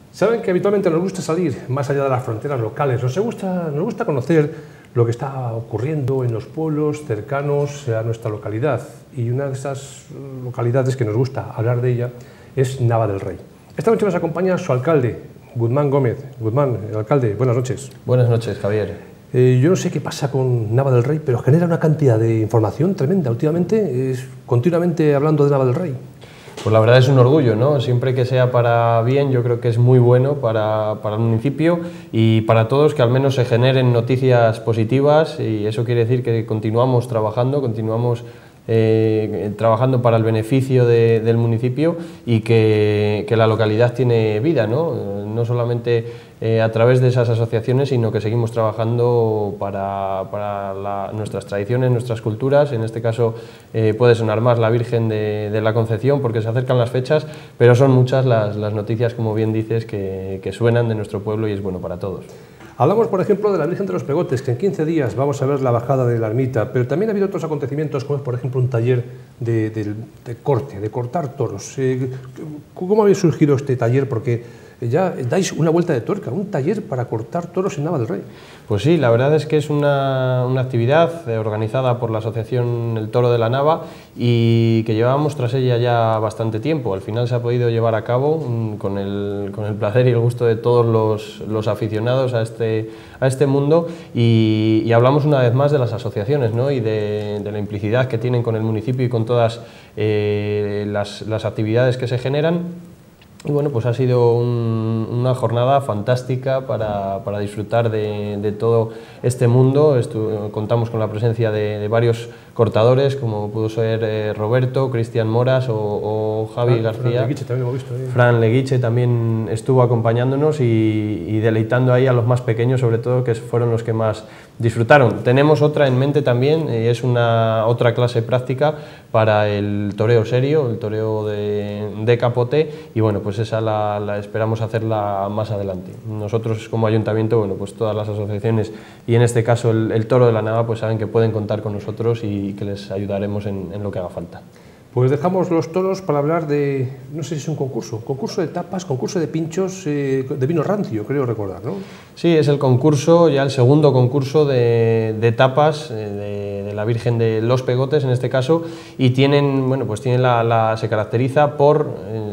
Saben que habitualmente nos gusta salir más allá de las fronteras locales, nos gusta conocer lo que está ocurriendo en los pueblos cercanos a nuestra localidad, y una de esas localidades que nos gusta hablar de ella es Nava del Rey. Esta noche nos acompaña su alcalde, Guzmán Gómez. Guzmán, el alcalde, buenas noches. Buenas noches, Javier. Yo no sé qué pasa con Nava del Rey, pero genera una cantidad de información tremenda. Últimamente es continuamente hablando de Nava del Rey. Pues la verdad es un orgullo, ¿no? Siempre que sea para bien, yo creo que es muy bueno para el municipio y para todos, que al menos se generen noticias positivas, y eso quiere decir que continuamos trabajando, trabajando para el beneficio del municipio, y que la localidad tiene vida, ¿no? No solamente a través de esas asociaciones, sino que seguimos trabajando para nuestras tradiciones, nuestras culturas. En este caso puede sonar más la Virgen de la Concepción, porque se acercan las fechas, pero son muchas las noticias, como bien dices, que suenan de nuestro pueblo, y es bueno para todos. Hablamos, por ejemplo, de la Virgen de los Pegotes, que en 15 días vamos a ver la bajada de la ermita, pero también ha habido otros acontecimientos, como es, por ejemplo, un taller de corte, de cortar toros. ¿Cómo había surgido este taller? Porque ya dais una vuelta de tuerca, un taller para cortar toros en Nava del Rey. Pues sí, la verdad es que es una actividad organizada por la asociación El Toro de la Nava, y que llevábamos tras ella ya bastante tiempo. Al final se ha podido llevar a cabo con el placer y el gusto de todos los aficionados a este mundo, y hablamos una vez más de las asociaciones, ¿no? Y de la implicidad que tienen con el municipio y con todas las actividades que se generan. Y bueno, pues ha sido una jornada fantástica para disfrutar de todo este mundo. Contamos con la presencia de varios cortadores, como pudo ser Roberto, Cristian Moras o Javi García. Fran Leguiche también lo hemos visto. Fran Leguiche también estuvo acompañándonos y deleitando ahí a los más pequeños, sobre todo, que fueron los que más disfrutaron. Tenemos otra en mente también, y es otra clase práctica para el toreo serio, el toreo de capote, y bueno, pues esa la esperamos hacerla más adelante. Nosotros, como ayuntamiento, bueno, pues todas las asociaciones, y en este caso el Toro de la Nava, pues saben que pueden contar con nosotros y que les ayudaremos en lo que haga falta. Pues dejamos los toros para hablar de, no sé si es un concurso de tapas, concurso de pinchos, de vino rancio, creo recordar, ¿no? Sí, es el concurso, ya el segundo concurso de tapas de la Virgen de los Pegotes, en este caso, y se caracteriza por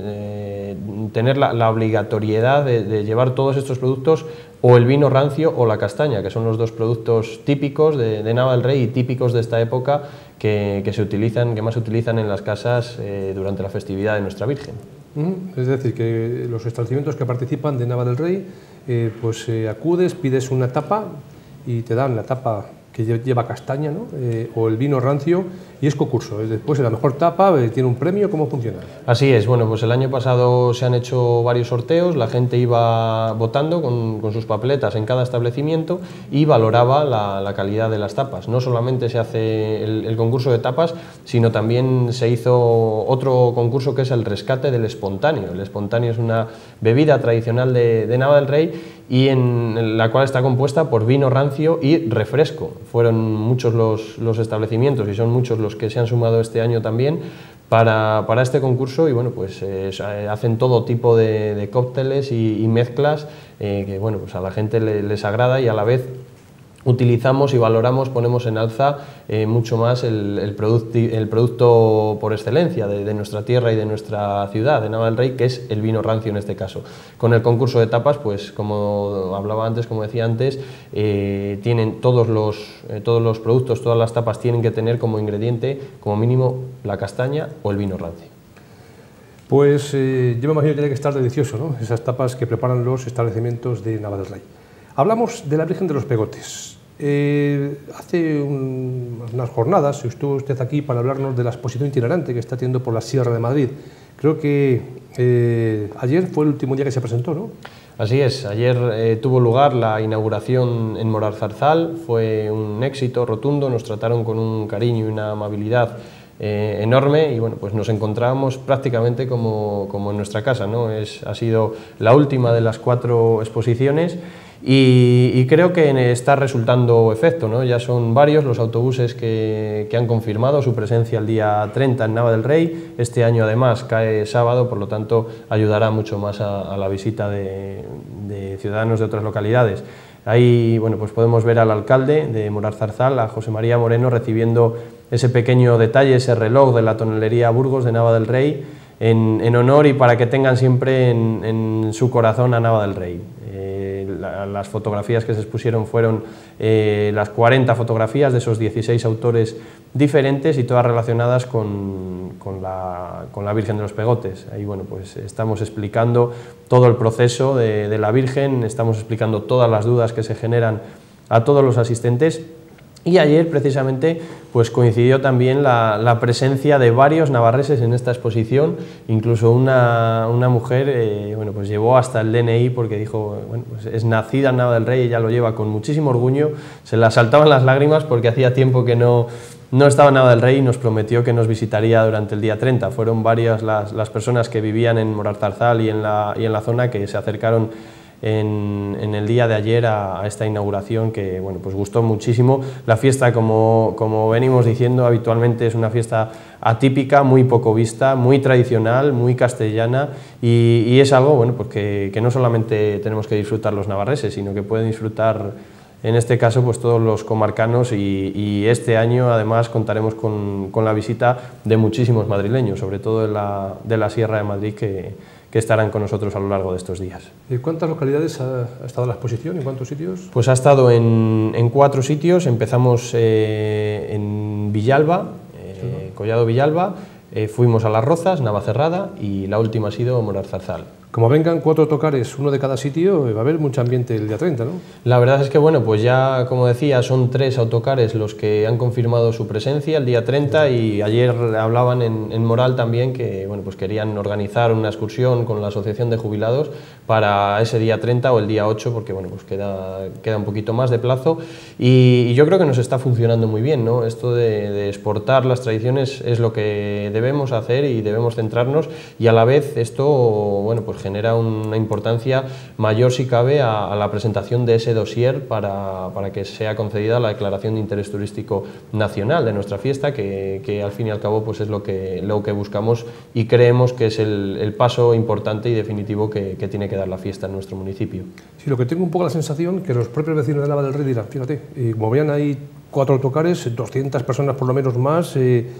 tener la obligatoriedad de llevar todos estos productos, o el vino rancio o la castaña, que son los dos productos típicos de Nava del Rey y típicos de esta época, que más se utilizan en las casas durante la festividad de nuestra Virgen. Es decir, que los establecimientos que participan de Nava del Rey, acudes, pides una tapa y te dan la tapa que lleva castaña, ¿no? O el vino rancio, y es concurso. Después, la mejor tapa tiene un premio. ¿Cómo funciona? Así es. Bueno, pues el año pasado se han hecho varios sorteos, la gente iba votando con sus papeletas en cada establecimiento y valoraba la calidad de las tapas. No solamente se hace el concurso de tapas, sino también se hizo otro concurso, que es el rescate del espontáneo. El espontáneo es una bebida tradicional de Nava del Rey, y en la cual está compuesta por vino rancio y refresco. Fueron muchos los establecimientos, y son muchos los que se han sumado este año también para este concurso, y bueno, pues hacen todo tipo de cócteles y mezclas que bueno, pues a la gente les agrada, y a la vez utilizamos y valoramos, ponemos en alza mucho más el producto por excelencia de nuestra tierra y de nuestra ciudad, de Nava del Rey, que es el vino rancio en este caso. Con el concurso de tapas, pues como decía antes, tienen todos los productos, todas las tapas tienen que tener como ingrediente, como mínimo, la castaña o el vino rancio. Pues yo me imagino que tiene que estar delicioso, ¿no? Esas tapas que preparan los establecimientos de Nava del Rey. Hablamos de la Virgen de los Pegotes. Hace unas jornadas estuvo usted aquí para hablarnos de la exposición itinerante que está teniendo por la Sierra de Madrid. Creo que ayer fue el último día que se presentó, ¿no? Así es, ayer tuvo lugar la inauguración en Moralzarzal, fue un éxito rotundo, nos trataron con un cariño y una amabilidad enorme, y bueno, pues nos encontrábamos prácticamente como en nuestra casa, ¿no? Ha sido la última de las 4 exposiciones, y creo que está resultando efecto, ¿no? Ya son varios los autobuses que han confirmado su presencia el día 30 en Nava del Rey. Este año además cae sábado, por lo tanto ayudará mucho más a la visita de ciudadanos de otras localidades. Ahí bueno, pues podemos ver al alcalde de Moralzarzal, a José María Moreno, recibiendo ese pequeño detalle, ese reloj de la tonelería Burgos de Nava del Rey, en honor y para que tengan siempre en su corazón a Nava del Rey. Las fotografías que se expusieron fueron las 40 fotografías de esos 16 autores diferentes y todas relacionadas con la Virgen de los Pegotes. Ahí bueno, pues estamos explicando todo el proceso de la Virgen, estamos explicando todas las dudas que se generan a todos los asistentes. Y ayer, precisamente, pues coincidió también la presencia de varios navarreses en esta exposición, incluso una mujer bueno, pues llevó hasta el DNI porque dijo, bueno, pues es nacida en Nava del Rey, ella lo lleva con muchísimo orgullo, se la saltaban las lágrimas porque hacía tiempo que no estaba en Nava del Rey y nos prometió que nos visitaría durante el día 30. Fueron varias las personas que vivían en Moralzarzal y en la zona que se acercaron en el día de ayer a esta inauguración que bueno, pues gustó muchísimo. La fiesta, como venimos diciendo, habitualmente es una fiesta atípica, muy poco vista, muy tradicional, muy castellana y es algo bueno, pues que no solamente tenemos que disfrutar los navarreses, sino que pueden disfrutar en este caso pues todos los comarcanos y este año además contaremos con la visita de muchísimos madrileños, sobre todo de la Sierra de Madrid que estarán con nosotros a lo largo de estos días. ¿En cuántas localidades ha estado la exposición? ¿En cuántos sitios? Pues ha estado en 4 sitios. Empezamos en Villalba, Collado Villalba, fuimos a Las Rozas, Navacerrada y la última ha sido Moralzarzal. Como vengan 4 autocares, uno de cada sitio, va a haber mucho ambiente el día 30, ¿no? La verdad es que, bueno, pues ya, como decía, son 3 autocares los que han confirmado su presencia el día 30 y ayer hablaban en Moral también que, bueno, pues querían organizar una excursión con la Asociación de Jubilados para ese día 30 o el día 8, porque, bueno, pues queda un poquito más de plazo y yo creo que nos está funcionando muy bien, ¿no? Esto de exportar las tradiciones es lo que debemos hacer y debemos centrarnos y a la vez esto, bueno, pues genera una importancia mayor si cabe a la presentación de ese dossier para que sea concedida la declaración de interés turístico nacional de nuestra fiesta, que al fin y al cabo pues es lo que buscamos y creemos que es el paso importante y definitivo que tiene que dar la fiesta en nuestro municipio. Sí, lo que tengo un poco la sensación que los propios vecinos de Nava del Rey dirán, fíjate, como vean ahí 4 autocares, 200 personas por lo menos más,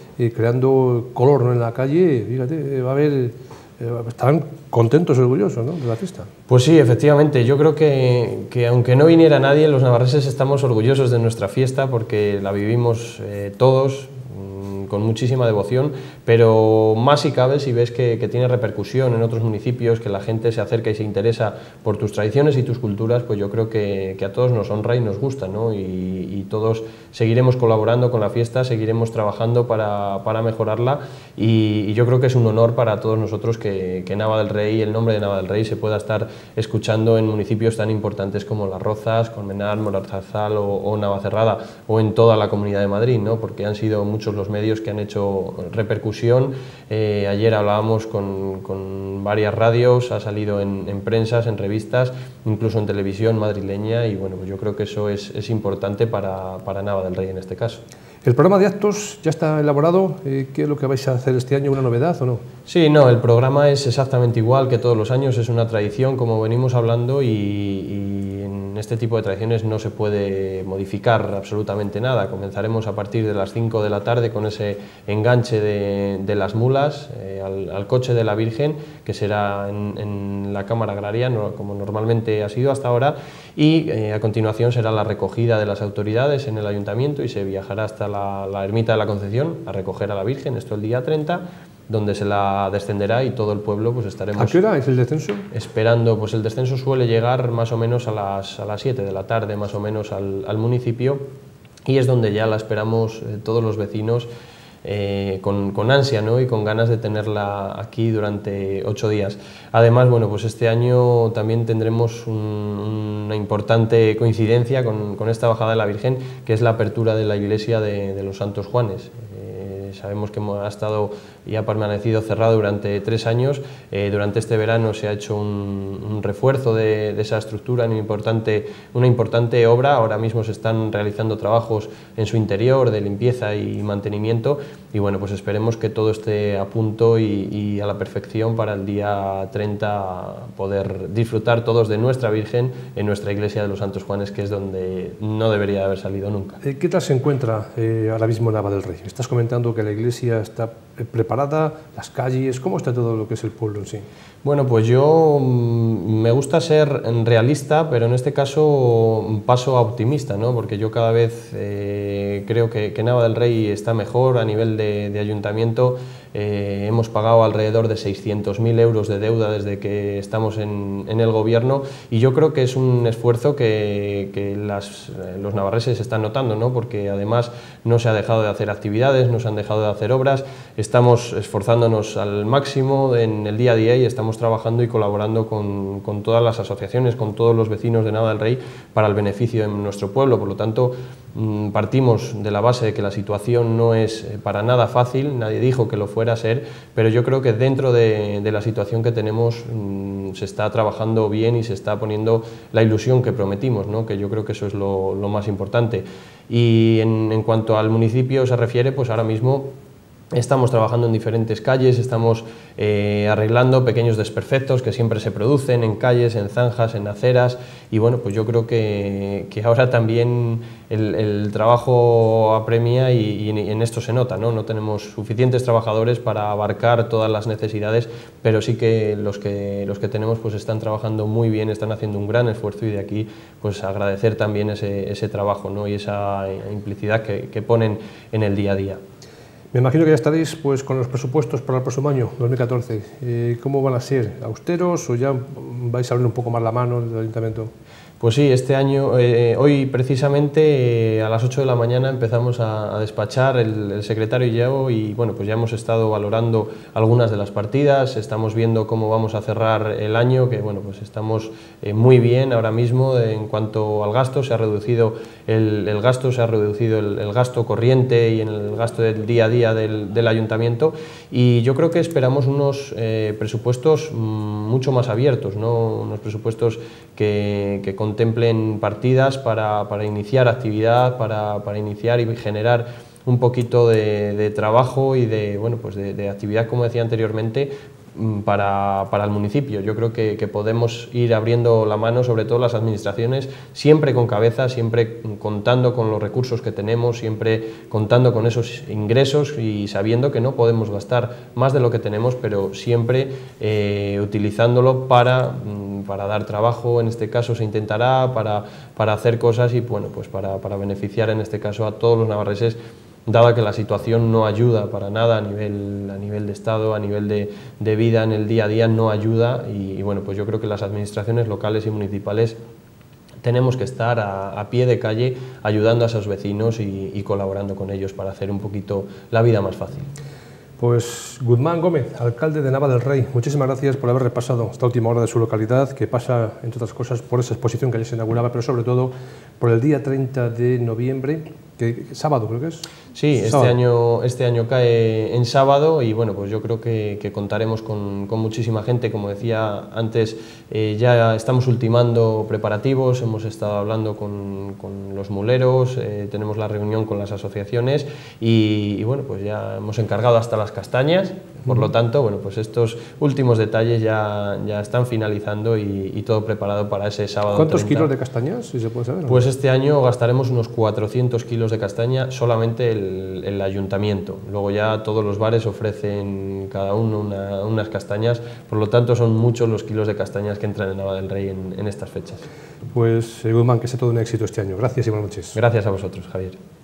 creando color, ¿no?, en la calle, fíjate, va a haber... estarán contentos y orgullosos, ¿no?, de la fiesta. Pues sí, efectivamente, yo creo que aunque no viniera nadie, los navarreses estamos orgullosos de nuestra fiesta porque la vivimos todos con muchísima devoción, pero más si cabe si ves que tiene repercusión en otros municipios, que la gente se acerca y se interesa por tus tradiciones y tus culturas, pues yo creo que a todos nos honra y nos gusta, ¿no? Y todos seguiremos colaborando con la fiesta, seguiremos trabajando para mejorarla y yo creo que es un honor para todos nosotros que Nava del Rey, el nombre de Nava del Rey, se pueda estar escuchando en municipios tan importantes como Las Rozas, Colmenar, Moralzarzal o Navacerrada o en toda la Comunidad de Madrid, ¿no? Porque han sido muchos los medios que han hecho repercusión. Ayer hablábamos con varias radios, ha salido en prensas, en revistas, incluso en televisión madrileña y bueno, pues yo creo que eso es importante para Nava del Rey en este caso. ¿El programa de actos ya está elaborado? ¿Qué es lo que vais a hacer este año? ¿Una novedad o no? Sí, no, el programa es exactamente igual que todos los años, es una tradición como venimos hablando y en este tipo de tradiciones no se puede modificar absolutamente nada. Comenzaremos a partir de las 5 de la tarde con ese enganche de las mulas al coche de la Virgen, que será en la Cámara Agraria, como normalmente ha sido hasta ahora, y a continuación será la recogida de las autoridades en el Ayuntamiento y se viajará hasta la Ermita de la Concepción a recoger a la Virgen, esto el día 30, donde se la descenderá y todo el pueblo pues estaremos... ¿A qué hora es el descenso? Esperando, pues el descenso suele llegar más o menos a las 7 de la tarde, más o menos al municipio, y es donde ya la esperamos todos los vecinos con ansia, ¿no?, y con ganas de tenerla aquí durante 8 días. Además, bueno, pues este año también tendremos una importante coincidencia con esta bajada de la Virgen, que es la apertura de la iglesia de los Santos Juanes. sabemos que ha estado y ha permanecido cerrado durante 3 años. Durante este verano se ha hecho un refuerzo de esa estructura, una importante obra. Ahora mismo se están realizando trabajos en su interior de limpieza y mantenimiento, y bueno, pues esperemos que todo esté a punto y a la perfección para el día 30 poder disfrutar todos de nuestra Virgen en nuestra iglesia de los Santos Juanes, que es donde no debería haber salido nunca. ¿Qué tal se encuentra ahora mismo Nava del Rey? Estás comentando que la iglesia está preparada, las calles, ¿cómo está todo lo que es el pueblo en sí? Bueno, pues yo me gusta ser realista, pero en este caso paso a optimista, ¿no? Porque yo cada vez creo que Nava del Rey está mejor a nivel de ayuntamiento. Hemos pagado alrededor de 600.000 euros de deuda desde que estamos en el gobierno, y yo creo que es un esfuerzo que los navarreses están notando, ¿no? Porque además no se ha dejado de hacer actividades, no se han dejado de hacer obras, estamos esforzándonos al máximo en el día a día y estamos trabajando y colaborando con todas las asociaciones, con todos los vecinos de Nava del Rey para el beneficio de nuestro pueblo. Por lo tanto, partimos de la base de que la situación no es para nada fácil, nadie dijo que lo fuera a ser, pero yo creo que dentro de la situación que tenemos se está trabajando bien y se está poniendo la ilusión que prometimos, ¿no? Que yo creo que eso es lo más importante. Y en cuanto al municipio se refiere, pues ahora mismo estamos trabajando en diferentes calles, estamos arreglando pequeños desperfectos que siempre se producen en calles, en zanjas, en aceras, y bueno, pues yo creo que ahora también el trabajo apremia y en esto se nota, ¿no? No tenemos suficientes trabajadores para abarcar todas las necesidades, pero sí que los que tenemos pues están trabajando muy bien, están haciendo un gran esfuerzo, y de aquí pues agradecer también ese trabajo, ¿no? Y esa implicidad que ponen en el día a día. Me imagino que ya estaréis pues, con los presupuestos para el próximo año, 2014. ¿Cómo van a ser? ¿Austeros o ya vais a abrir un poco más la mano del ayuntamiento? Pues sí, este año, hoy precisamente a las 8 de la mañana empezamos a despachar el secretario y yo, y bueno, pues ya hemos estado valorando algunas de las partidas, estamos viendo cómo vamos a cerrar el año, que bueno, pues estamos muy bien ahora mismo en cuanto al gasto. Se ha reducido el gasto, se ha reducido el gasto corriente y en el gasto del día a día del ayuntamiento, y yo creo que esperamos unos presupuestos mucho más abiertos, ¿no? Unos presupuestos que contemplen partidas para iniciar actividad, para iniciar y generar un poquito de trabajo y bueno, pues de actividad, como decía anteriormente, para el municipio. Yo creo que podemos ir abriendo la mano, sobre todo las administraciones, siempre con cabeza, siempre contando con los recursos que tenemos, siempre contando con esos ingresos y sabiendo que no podemos gastar más de lo que tenemos, pero siempre utilizándolo para dar trabajo. En este caso se intentará para hacer cosas y bueno, pues para beneficiar en este caso a todos los navarreses, dada que la situación no ayuda para nada a nivel de Estado, a nivel de vida en el día a día, no ayuda, y bueno, pues yo creo que las administraciones locales y municipales tenemos que estar a pie de calle ayudando a esos vecinos y colaborando con ellos para hacer un poquito la vida más fácil. Pues Guzmán Gómez, alcalde de Nava del Rey, muchísimas gracias por haber repasado esta última hora de su localidad, que pasa, entre otras cosas, por esa exposición que ayer se inauguraba, pero sobre todo por el día 30 de noviembre, sábado creo que es. Sí, este año cae en sábado, y bueno, pues yo creo que contaremos con muchísima gente. Como decía antes, ya estamos ultimando preparativos, hemos estado hablando con los muleros, tenemos la reunión con las asociaciones y bueno, pues ya hemos encargado hasta las castañas. Por lo tanto, bueno, pues estos últimos detalles ya están finalizando y todo preparado para ese sábado. ¿Cuántos 30. kilos de castañas, si se puede saber? Pues este año gastaremos unos 400 kilos de castaña, solamente el ayuntamiento. Luego ya todos los bares ofrecen cada uno unas castañas, por lo tanto son muchos los kilos de castañas que entran en Nava del Rey en estas fechas. Pues Guzmán, que sea todo un éxito este año. Gracias y buenas noches. Gracias a vosotros, Javier.